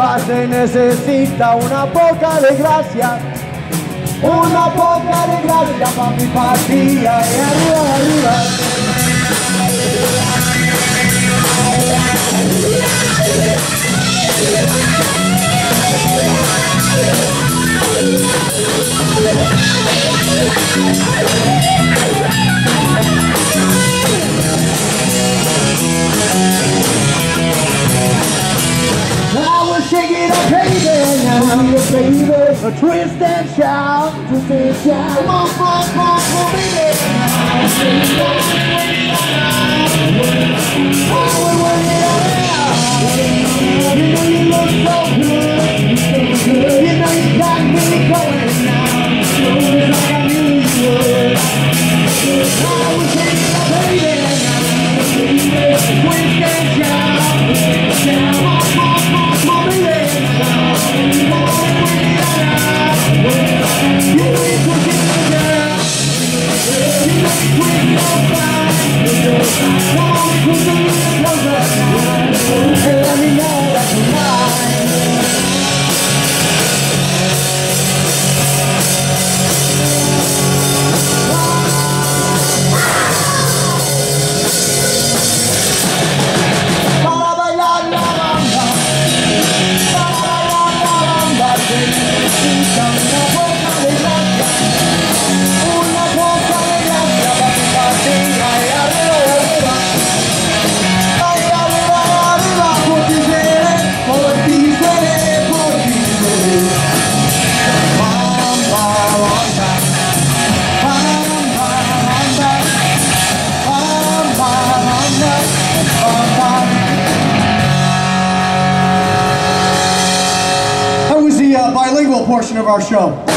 bamba se necesita una poca de gracia. Una poca de gracia pa' mi patria. Y arriba, arriba. Baby, a twist and shout, twist and shout. Come on, come on, come on, come on, baby. You know you look so good. You know you got me going now. Just like I knew you would. I was taking a baby, twist and shout. Come on, come on, come on, come on, baby. That was the bilingual portion of our show.